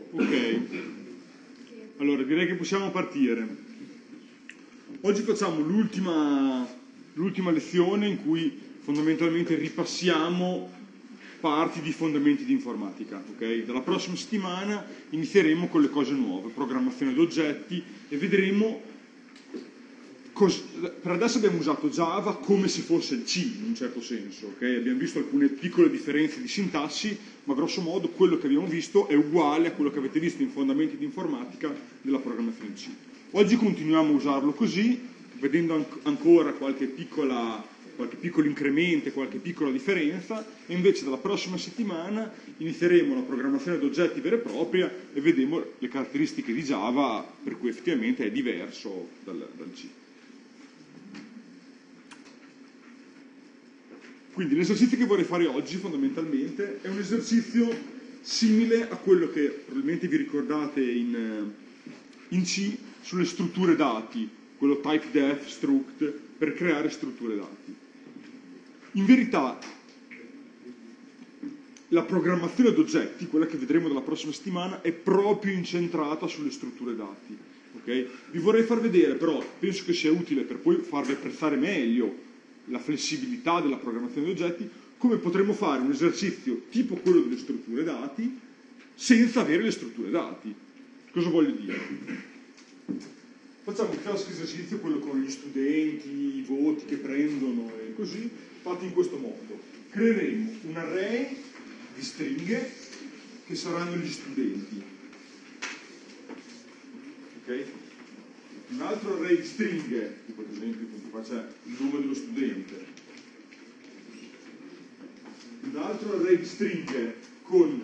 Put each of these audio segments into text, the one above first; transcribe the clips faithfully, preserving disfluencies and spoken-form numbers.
Ok, allora direi che possiamo partire. Oggi facciamo l'ultima l'ultima lezione in cui fondamentalmente ripassiamo parti di fondamenti di informatica. Okay? Dalla prossima settimana inizieremo con le cose nuove, programmazione d'oggetti, e vedremo. Per adesso abbiamo usato Java come se fosse il C, in un certo senso. Okay? Abbiamo visto alcune piccole differenze di sintassi, ma grosso modo quello che abbiamo visto è uguale a quello che avete visto in fondamenti di informatica della programmazione C. Oggi continuiamo a usarlo così, vedendo an ancora qualche, piccola, qualche piccolo incremento, qualche piccola differenza, e invece dalla prossima settimana inizieremo la programmazione d'oggetti vera e propria e vedremo le caratteristiche di Java per cui effettivamente è diverso dal, dal C. Quindi l'esercizio che vorrei fare oggi fondamentalmente è un esercizio simile a quello che probabilmente vi ricordate in, in C sulle strutture dati, quello typedef, struct, per creare strutture dati. In verità la programmazione d'oggetti, quella che vedremo dalla prossima settimana, è proprio incentrata sulle strutture dati. Okay? Vi vorrei far vedere, però penso che sia utile per poi farvi apprezzare meglio la flessibilità della programmazione di oggetti, come potremmo fare un esercizio tipo quello delle strutture dati senza avere le strutture dati. Cosa voglio dire? Facciamo il classico esercizio, quello con gli studenti, i voti che prendono e così, fatti in questo modo. Creeremo un array di stringhe che saranno gli studenti. Ok? Un altro array di stringhe, tipo ad esempio qua c'è il nome dello studente, un altro array di stringhe con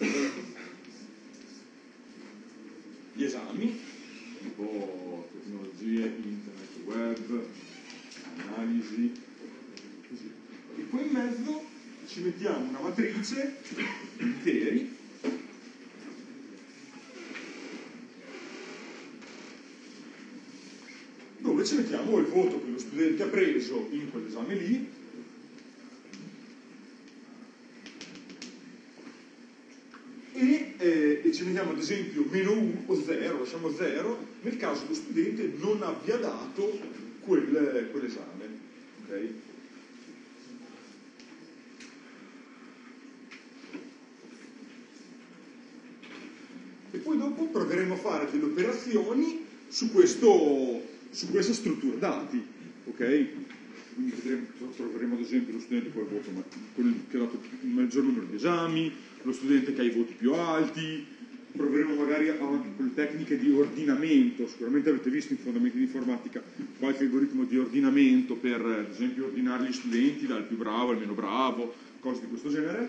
gli esami, tipo tecnologie, internet, web, analisi, così. E poi in mezzo ci mettiamo una matrice interi dove ci mettiamo il voto che lo studente ha preso in quell'esame lì e, eh, e ci mettiamo ad esempio meno uno o zero, lasciamo zero nel caso lo studente non abbia dato quel, quell'esame. Okay? E poi dopo proveremo a fare delle operazioni su questo su questa struttura dati, ok? Quindi vedremo, troveremo ad esempio lo studente che ha voto, quello che ha dato il maggior numero di esami, lo studente che ha i voti più alti, proveremo magari anche con le tecniche di ordinamento. Sicuramente avete visto in fondamenti di informatica qualche algoritmo di ordinamento per, ad esempio, ordinare gli studenti dal più bravo al meno bravo, cose di questo genere.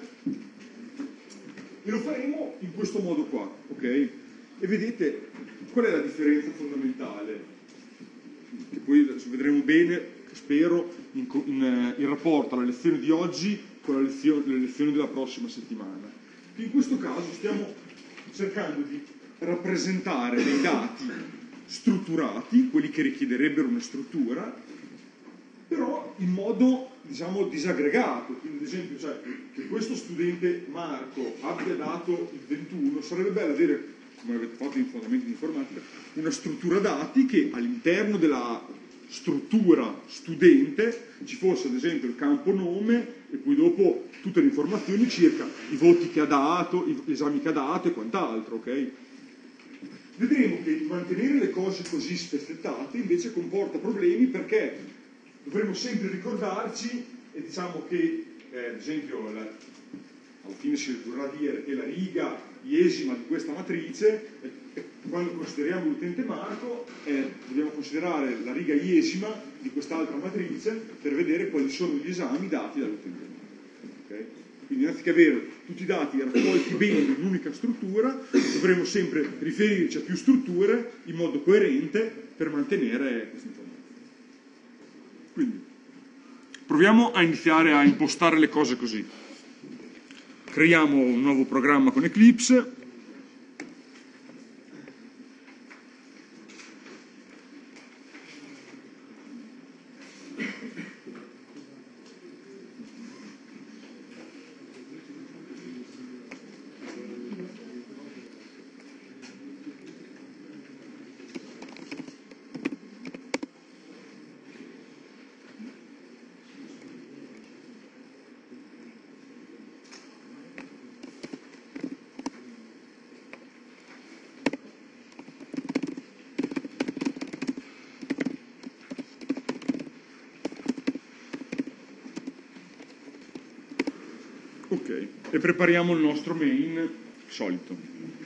E lo faremo in questo modo qua, ok? E vedete qual è la differenza fondamentale? Che poi adesso vedremo bene, spero, in, in, in rapporto alla lezione di oggi con la lezione, le lezioni della prossima settimana. In questo caso stiamo cercando di rappresentare dei dati strutturati, quelli che richiederebbero una struttura, però in modo, diciamo, disaggregato. Quindi, ad esempio, cioè, che questo studente Marco abbia dato il ventuno, sarebbe bello avere, come avete fatto in fondamenti di informatica, una struttura dati che all'interno della struttura studente ci fosse ad esempio il campo nome e poi dopo tutte le informazioni circa i voti che ha dato, gli esami che ha dato e quant'altro, ok? Vedremo che mantenere le cose così spezzettate invece comporta problemi, perché dovremo sempre ricordarci, e diciamo che eh, ad esempio la, alla fine si dovrà dire che la riga iesima di questa matrice, eh, quando consideriamo l'utente Marco, eh, dobbiamo considerare la riga iesima di quest'altra matrice per vedere quali sono gli esami dati dall'utente Marco. Okay? Quindi anziché avere tutti i dati raccolti bene in un'unica struttura, dovremo sempre riferirci a più strutture in modo coerente per mantenere questa informazione. Quindi proviamo a iniziare a impostare le cose così. Creiamo un nuovo programma con Eclipse. Ok, e prepariamo il nostro main solito.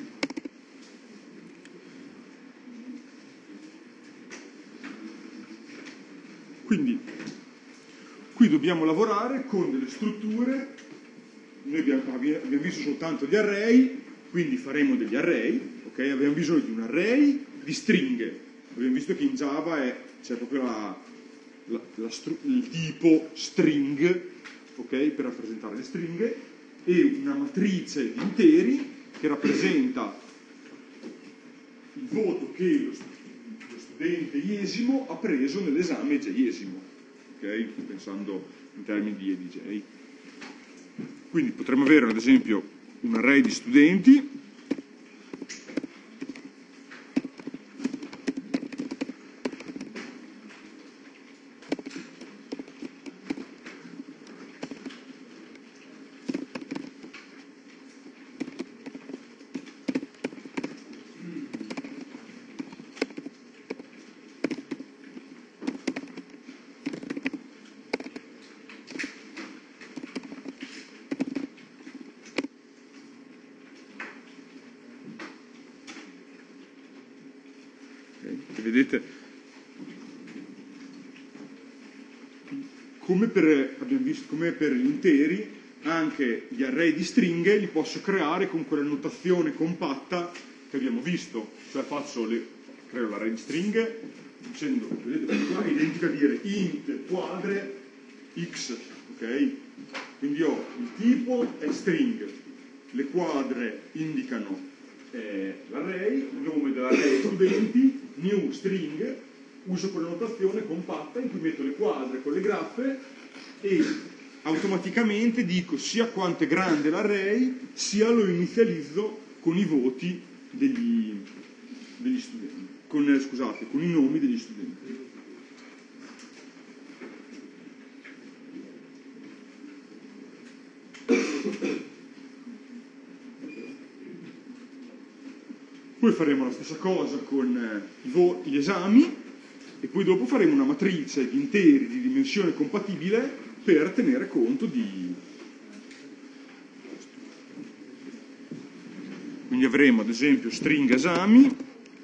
Quindi qui dobbiamo lavorare con delle strutture. Noi abbiamo, abbiamo visto soltanto gli array, quindi faremo degli array, ok? Abbiamo bisogno di un array di stringhe. Abbiamo visto che in Java c'è proprio la, la, la il tipo string, ok? Per rappresentare le stringhe, e una matrice di interi che rappresenta il voto che lo, lo studente iesimo ha preso nell'esame jesimo, ok? Pensando in termini di E D J. Quindi potremmo avere ad esempio un array di studenti che vedete come per, abbiamo visto, come per gli interi, anche gli array di stringhe li posso creare con quella notazione compatta che abbiamo visto, cioè faccio le, creo l'array di stringhe dicendo, vedete qua è identica a dire int quadre x, ok? Quindi ho il tipo è string, le quadre indicano eh, l'array, il nome dell'array studenti, new string, uso quella notazione compatta in cui metto le quadre con le graffe e automaticamente dico sia quanto è grande l'array, sia lo inizializzo con i voti degli, degli studenti, con, scusate, con i nomi degli studenti. Poi faremo la stessa cosa con eh, gli esami e poi dopo faremo una matrice di interi di dimensione compatibile per tenere conto di... Quindi avremo ad esempio string esami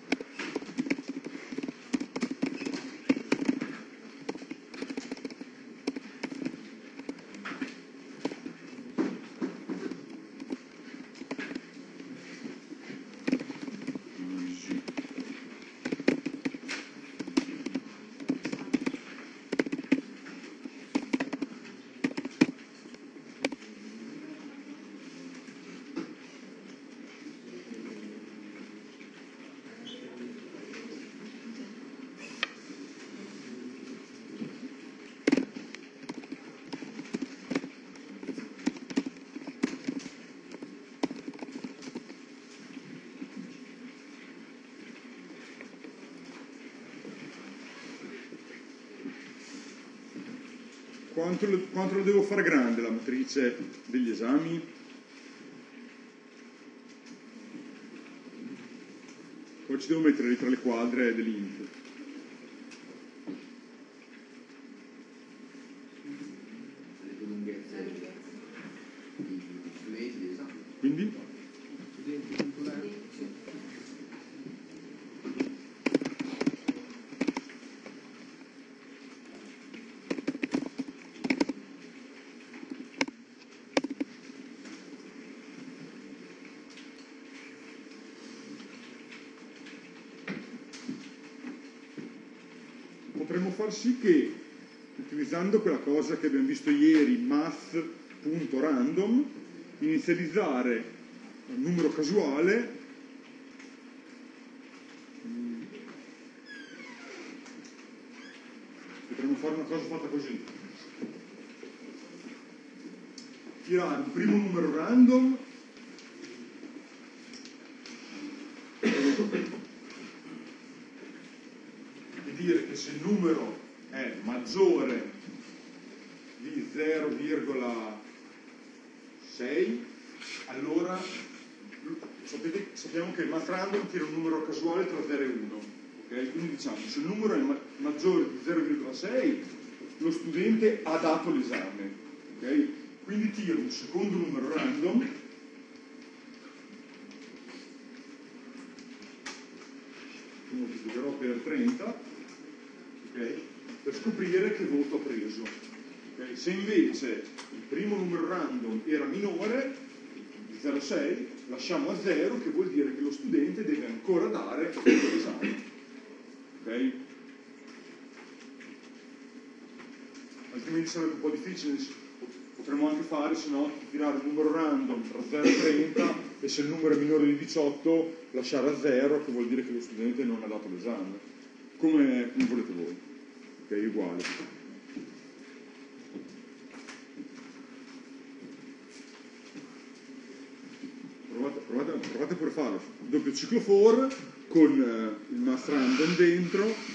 Quanto, quanto lo devo fare grande la matrice degli esami? Poi ci devo mettere tra le quadre dell'int. Le lunghezze di studenti di esame. Quindi? Potremmo far sì che, utilizzando quella cosa che abbiamo visto ieri, math.random, inizializzare un numero casuale potremmo fare una cosa fatta così: tirare un primo numero random dire che se il numero è maggiore di zero virgola sei, allora sapete, sappiamo che il math random tira un numero casuale tra zero e uno, okay? Quindi diciamo se il numero è ma maggiore di zero virgola sei lo studente ha dato l'esame, okay? quindi tiro un secondo numero random, che moltiplicherò per trenta, okay, per scoprire che voto ho preso. Okay? Se invece il primo numero random era minore di zero virgola sei, lasciamo a zero, che vuol dire che lo studente deve ancora dare l'esame. Okay? Altrimenti sarebbe un po' difficile, potremmo anche fare, se no, tirare un numero random tra zero e trenta e se il numero è minore di diciotto lasciare a zero, che vuol dire che lo studente non ha dato l'esame. Come, come volete voi. Ok, uguale. Provate, provate, provate pure a farlo. Doppio ciclo for con eh, il mass random dentro.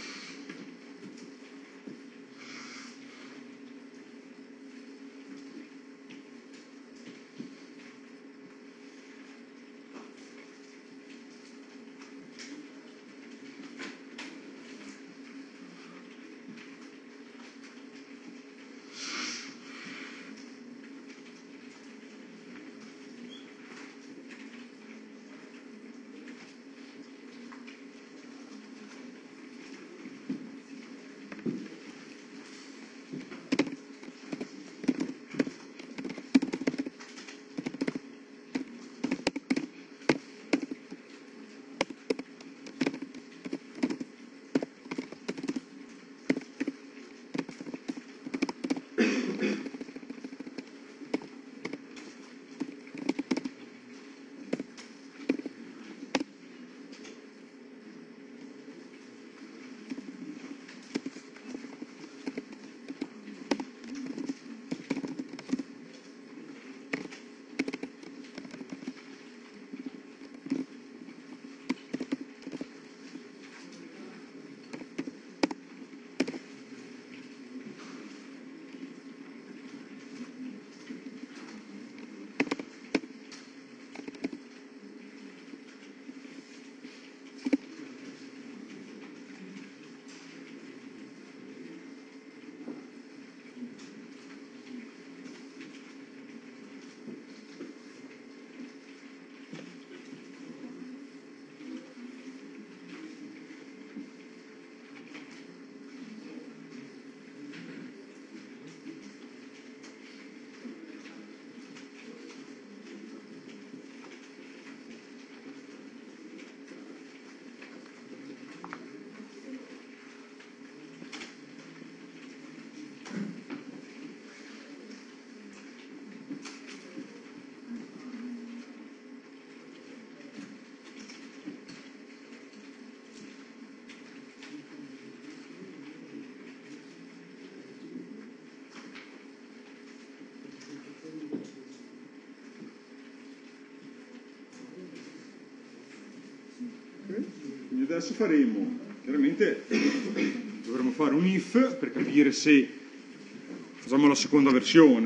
Quindi adesso faremo, chiaramente dovremo fare un if per capire se, facciamo la seconda versione,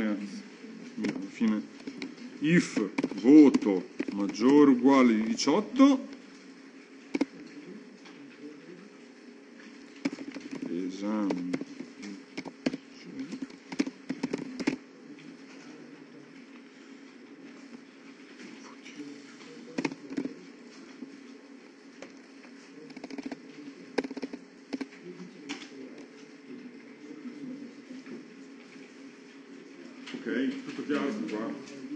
alla fine, if voto maggiore o uguale di diciotto, esame. Ok, tutto chiaro qua?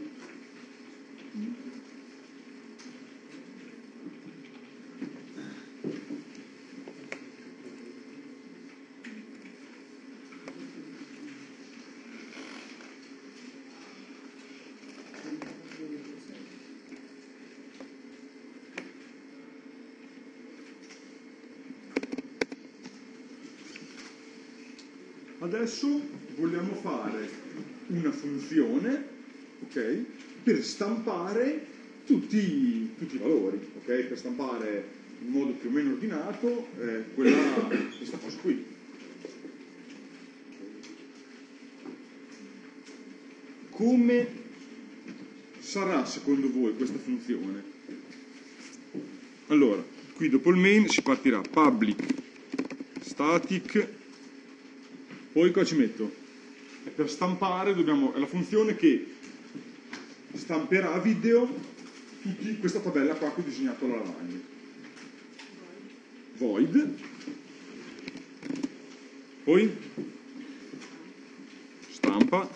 Adesso vogliamo fare una funzione, ok, per stampare tutti, tutti i valori, ok, per stampare in modo più o meno ordinato eh, quella, questa cosa qui. Come sarà secondo voi questa funzione? Allora, qui dopo il main si partirà public static, poi qua ci metto E per stampare dobbiamo, è la funzione che stamperà a video tutti, questa tabella qua che ho disegnato alla lavagna. Void, poi stampa,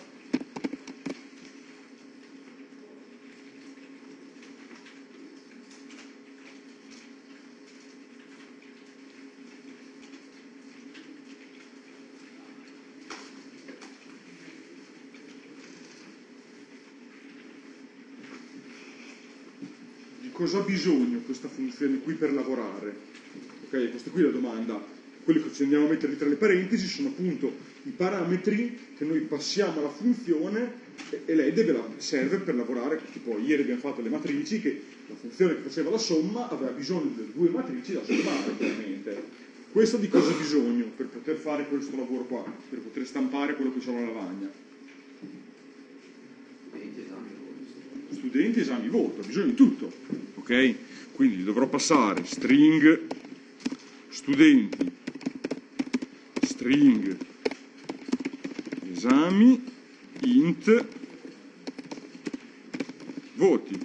cosa ha bisogno questa funzione qui per lavorare? Ok, questa qui è la domanda. Quelli che ci andiamo a mettere tra le parentesi sono appunto i parametri che noi passiamo alla funzione e, e lei deve la, serve per lavorare, tipo ieri abbiamo fatto le matrici, che la funzione che faceva la somma aveva bisogno delle due matrici da sommare, chiaramente. Questo di cosa ha bisogno per poter fare questo lavoro qua, per poter stampare quello che c'è nella lavagna? Studenti, esami, voto, ha bisogno di tutto, ok? Quindi dovrò passare string studenti, string esami, int voti.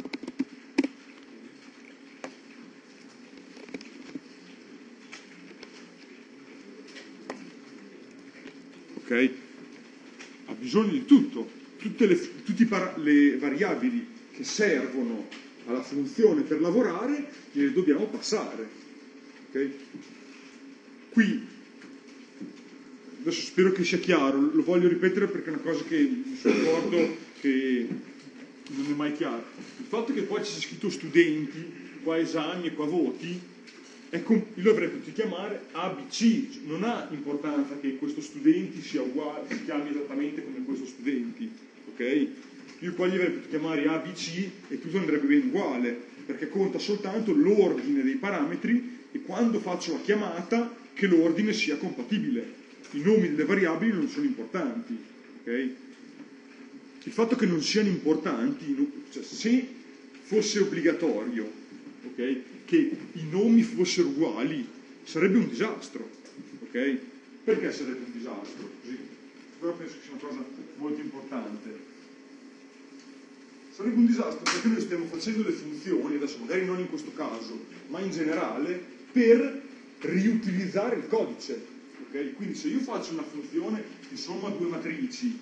Ok? Ha bisogno di tutto. Tutte le, tutti le variabili che servono alla funzione per lavorare gliele dobbiamo passare. Okay? Qui, adesso spero che sia chiaro, lo voglio ripetere perché è una cosa che mi sono accorto che non è mai chiaro. Il fatto che poi ci sia scritto studenti, qua esami e qua voti, è io lo avrei potuto chiamare A B C, non ha importanza che questo studenti sia uguale, si chiami esattamente come questo studenti. Okay? Io qua gli avrei potuto chiamare A B C e tutto andrebbe bene uguale, perché conta soltanto l'ordine dei parametri e quando faccio la chiamata che l'ordine sia compatibile. I nomi delle variabili non sono importanti. Okay? Il fatto che non siano importanti, cioè se fosse obbligatorio, okay, che i nomi fossero uguali, sarebbe un disastro. Okay? Perché sarebbe un disastro? Così. Però penso che sia una cosa molto importante. Sarebbe un disastro perché noi stiamo facendo le funzioni, adesso magari non in questo caso, ma in generale, per riutilizzare il codice. Okay? Quindi se io faccio una funzione di somma due matrici,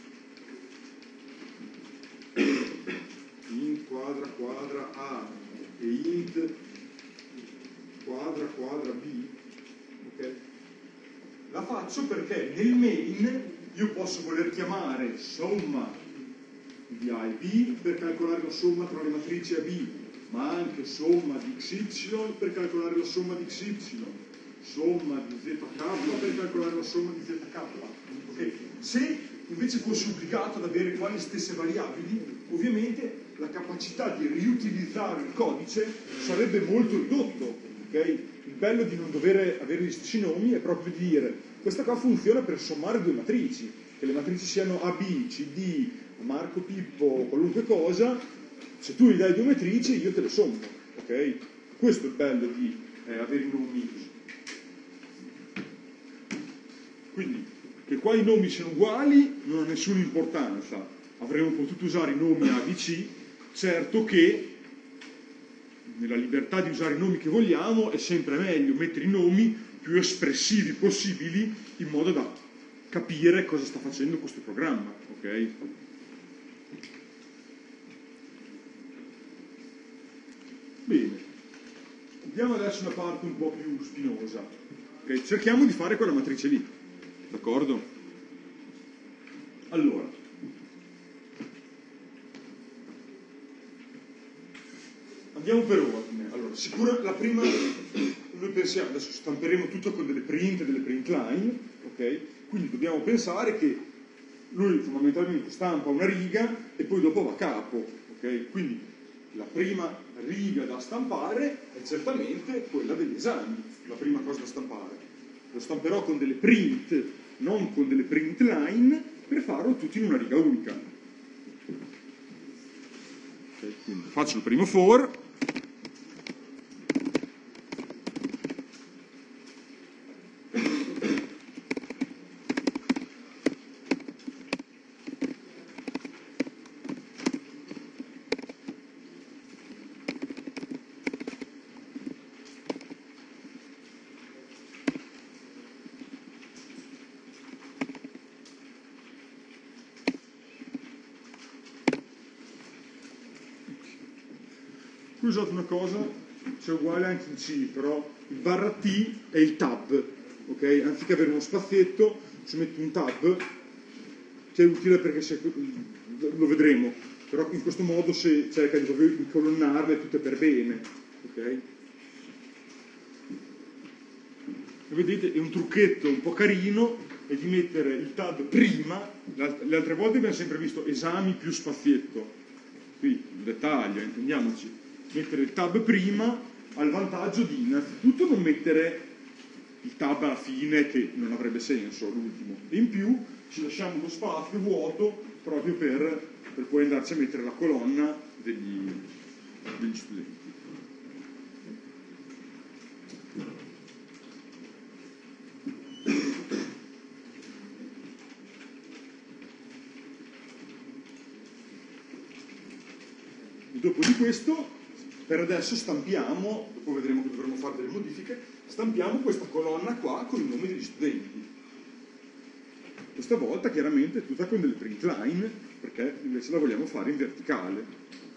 int quadra quadra A e int quadra quadra B, okay? La faccio perché nel main io posso voler chiamare somma di A e B per calcolare la somma tra le matrici A e B, ma anche somma di X Y per calcolare la somma di X Y, somma di Z K per calcolare la somma di Z K. Okay. Se invece fossi obbligato ad avere quali stesse variabili, ovviamente la capacità di riutilizzare il codice sarebbe molto ridotto. Okay? Il bello di non dover avere gli stessi nomi è proprio di dire questa qua funziona per sommare due matrici, che le matrici siano A B, C D, Marco, Pippo, qualunque cosa, se tu gli dai due matrici io te le sommo. Okay? Questo è il bello di eh, avere i nomi. Quindi, che qua i nomi siano uguali non ha nessuna importanza. Avremmo potuto usare i nomi A B C, certo che nella libertà di usare i nomi che vogliamo è sempre meglio mettere i nomi più espressivi possibili in modo da capire cosa sta facendo questo programma. Ok? Bene, andiamo adesso a una parte un po' più spinosa. Okay? Cerchiamo di fare quella matrice lì, d'accordo? Allora, andiamo per ordine. Allora, sicura, la prima, noi pensiamo, adesso stamperemo tutto con delle print e delle print line, ok? Quindi dobbiamo pensare che lui fondamentalmente stampa una riga e poi dopo va a capo, ok? Quindi la prima riga da stampare è certamente quella degli esami, la prima cosa da stampare. Lo stamperò con delle print, non con delle print line, per farlo tutto in una riga unica. Okay, quindi faccio il primo for, Qui ho usato una cosa, c'è uguale anche in C, però il barra T è il tab, ok? Anziché avere uno spazietto, ci metto un tab, che è utile perché se, lo vedremo, però in questo modo si cerca di proprio incolonnarle tutte per bene, ok? E vedete, è un trucchetto un po' carino, è di mettere il tab prima. Le altre volte abbiamo sempre visto esami più spazietto, qui un dettaglio, intendiamoci, mettere il tab prima ha il vantaggio di innanzitutto non mettere il tab alla fine, che non avrebbe senso, l'ultimo, e in più ci lasciamo lo spazio vuoto proprio per, per poi andarci a mettere la colonna degli, degli studenti. Dopo di questo, per adesso stampiamo, dopo vedremo che dovremo fare delle modifiche, stampiamo questa colonna qua con i nomi degli studenti. Questa volta chiaramente tutta con delle print line, perché invece la vogliamo fare in verticale.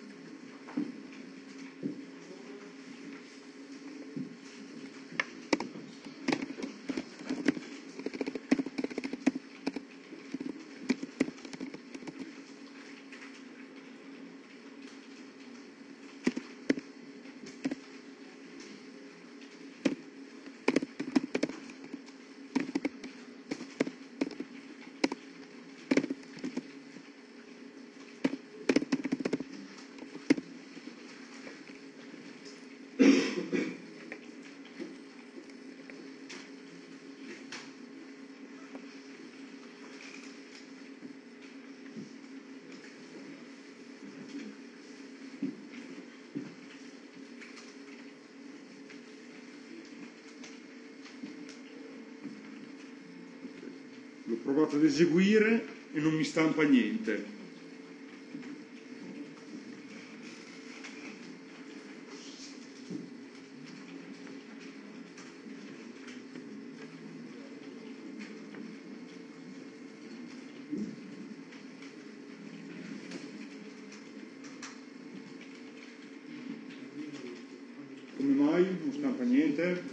L'ho provato ad eseguire e non mi stampa niente. Come mai non stampa niente?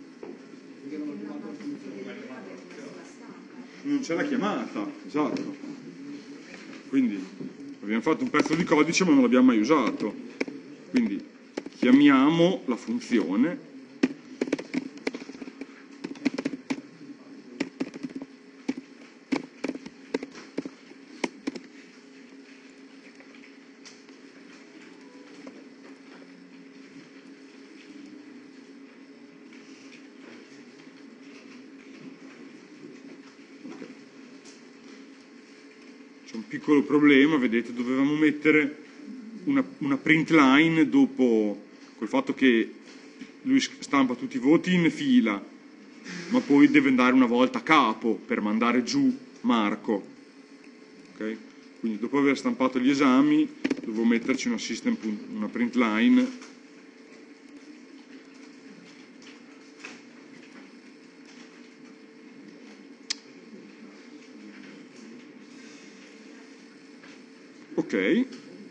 Non c'è la chiamata, esatto. Quindi abbiamo fatto un pezzo di codice ma non l'abbiamo mai usato. Quindi chiamiamo la funzione piccolo problema, vedete, dovevamo mettere una, una print line dopo, col fatto che lui stampa tutti i voti in fila, ma poi deve andare una volta a capo per mandare giù Marco. Okay? Quindi dopo aver stampato gli esami dovevo metterci una, system, una print line ok.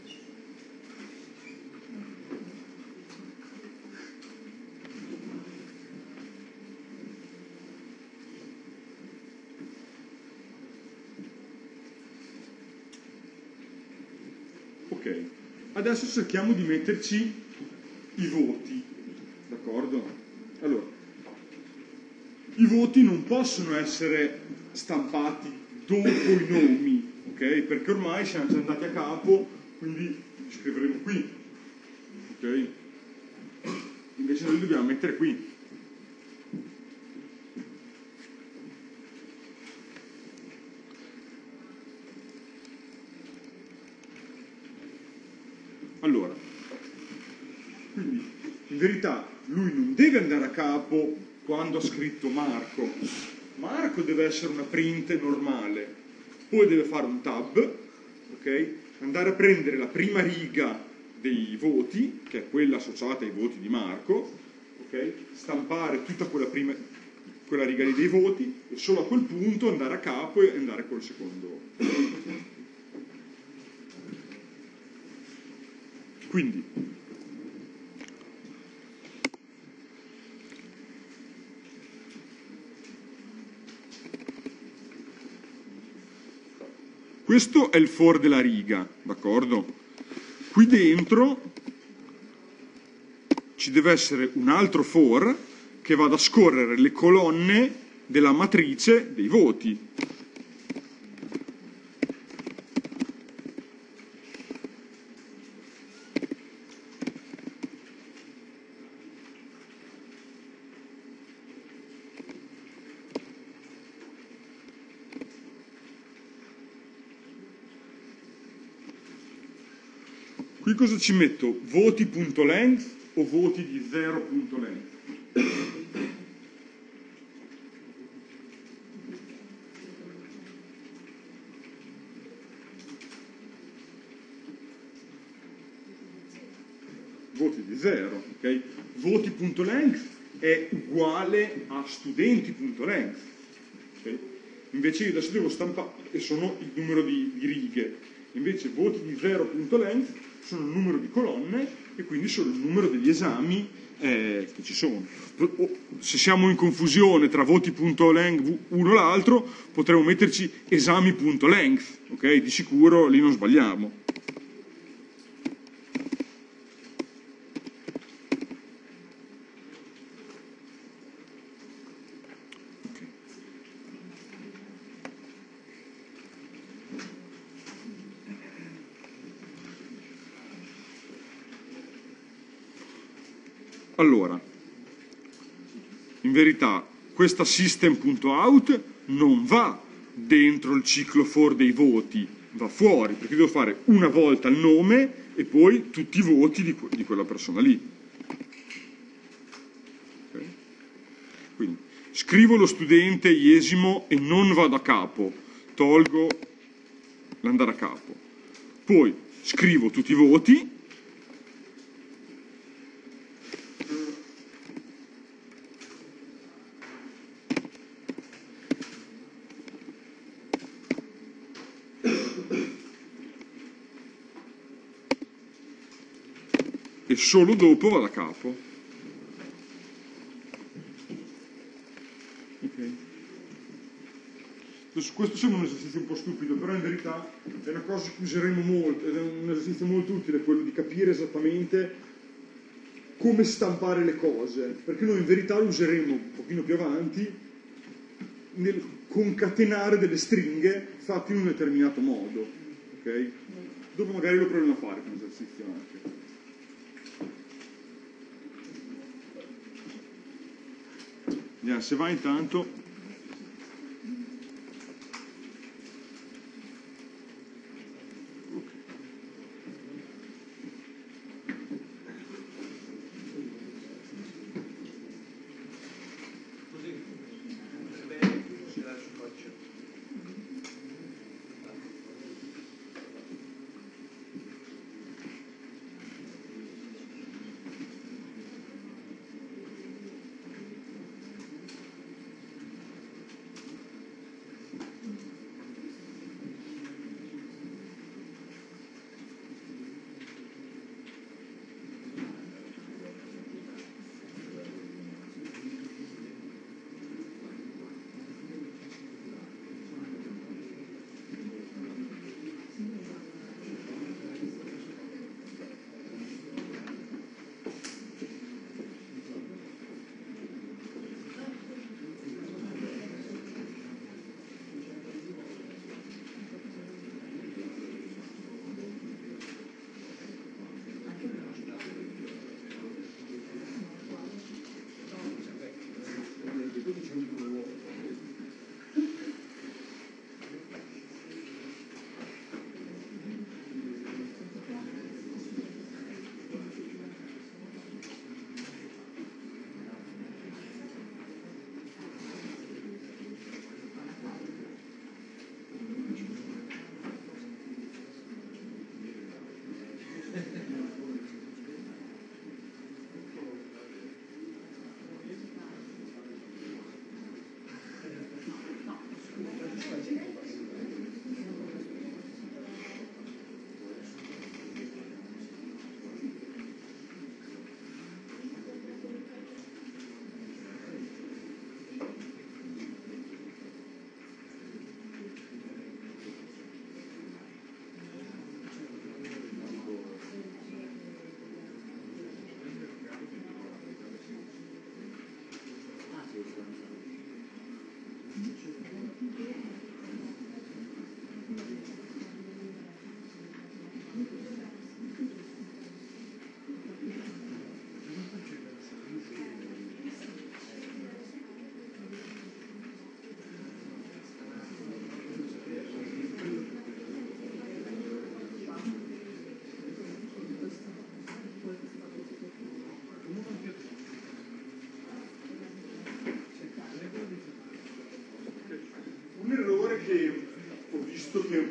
Ok, adesso cerchiamo di metterci i voti, d'accordo? Allora, i voti non possono essere stampati dopo i nomi, ok? Perché ormai siamo già andati a capo, quindi li scriveremo qui, ok? Invece noi li dobbiamo mettere qui. Allora, quindi in verità lui non deve andare a capo quando ha scritto Marco. Marco deve essere una print normale, poi deve fare un tab, ok? Andare a prendere la prima riga dei voti, che è quella associata ai voti di Marco, ok? Stampare tutta quella, prima, quella riga lì dei voti e solo a quel punto andare a capo e andare col secondo. Quindi Questo è il for della riga, d'accordo? Qui dentro ci deve essere un altro for che vada a scorrere le colonne della matrice dei voti. Qui cosa ci metto? Voti.length o voti di zero.length? Voti di zero, ok? Voti.length è uguale a studenti.length. Okay? Invece io adesso devo stampare, e sono il numero di, di righe, invece voti di zero.length sono il numero di colonne e quindi sono il numero degli esami eh, che ci sono. Se siamo in confusione tra voti.length uno e l'altro, potremmo metterci esami.length, ok? Di sicuro lì non sbagliamo. Allora, in verità, questa system.out non va dentro il ciclo for dei voti, va fuori, perché devo fare una volta il nome e poi tutti i voti di, que di quella persona lì. Okay. Quindi, scrivo lo studente iesimo e non vado a capo, tolgo l'andare a capo. Poi scrivo tutti i voti, e solo dopo vado a capo. Okay. Adesso questo sembra un esercizio un po' stupido, però in verità è una cosa che useremo molto, ed è un esercizio molto utile, quello di capire esattamente come stampare le cose, perché noi in verità lo useremo un pochino più avanti nel concatenare delle stringhe fatte in un determinato modo. Okay? Dopo magari lo proviamo a fare come esercizio anche. Yeah, se va intanto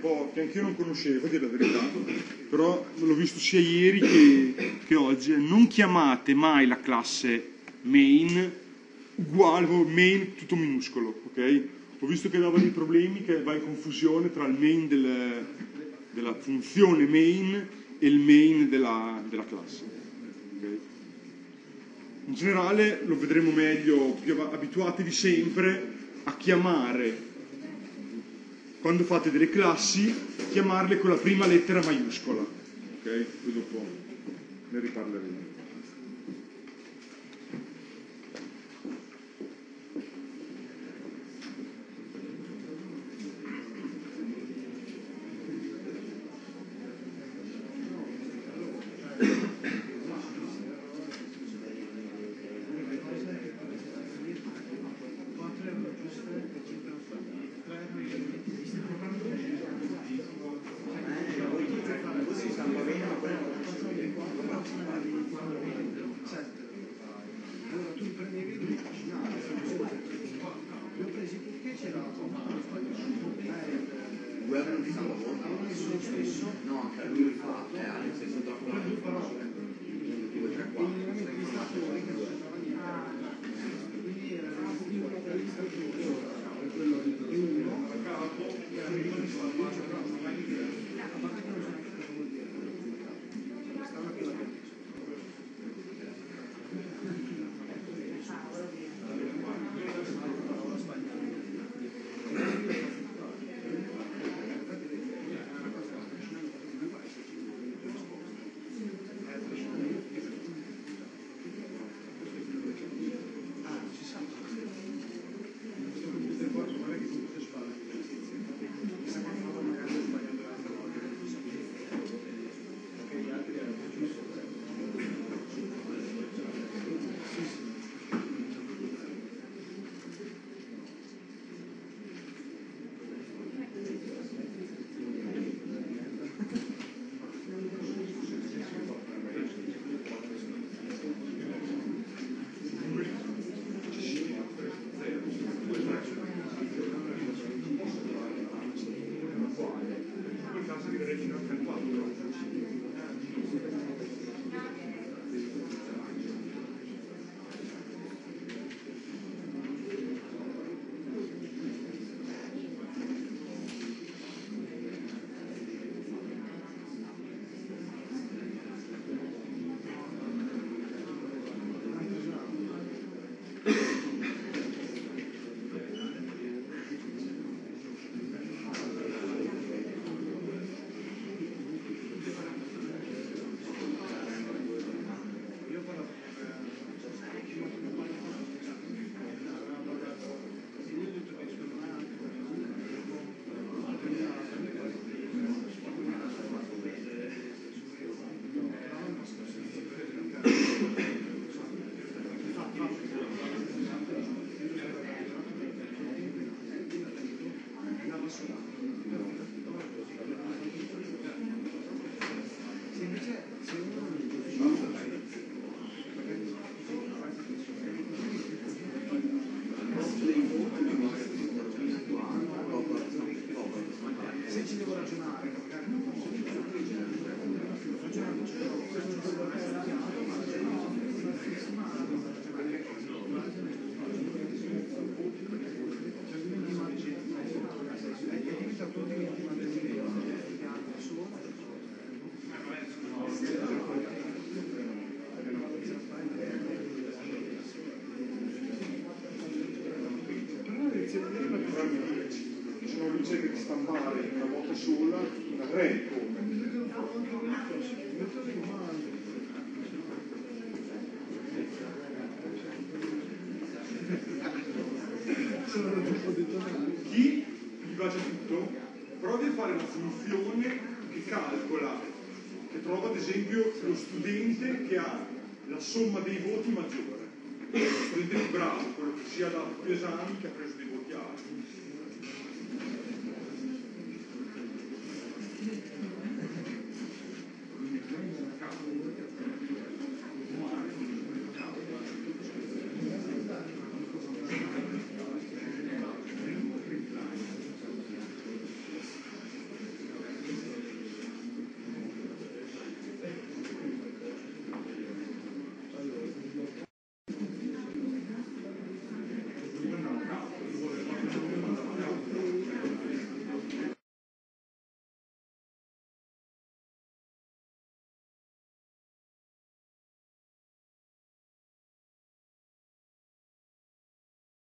po' che anch'io non conoscevo, a dire la verità, però l'ho visto sia ieri che, che oggi. Non chiamate mai la classe main uguale, main tutto minuscolo, ok? Ho visto che dava dei problemi, che va in confusione tra il main del, della funzione main e il main della, della classe. Okay? In generale lo vedremo meglio, più abituatevi sempre a chiamare, quando fate delle classi, chiamarle con la prima lettera maiuscola. Ok? Poi dopo ne riparleremo. Di stampare una volta sola una tre come chi gli va già tutto provi a fare una funzione che calcola, che trova ad esempio lo studente che ha la somma dei voti maggiore, lo studente più bravo, quello che si ha dato più esami, che ha preso dei voti alti.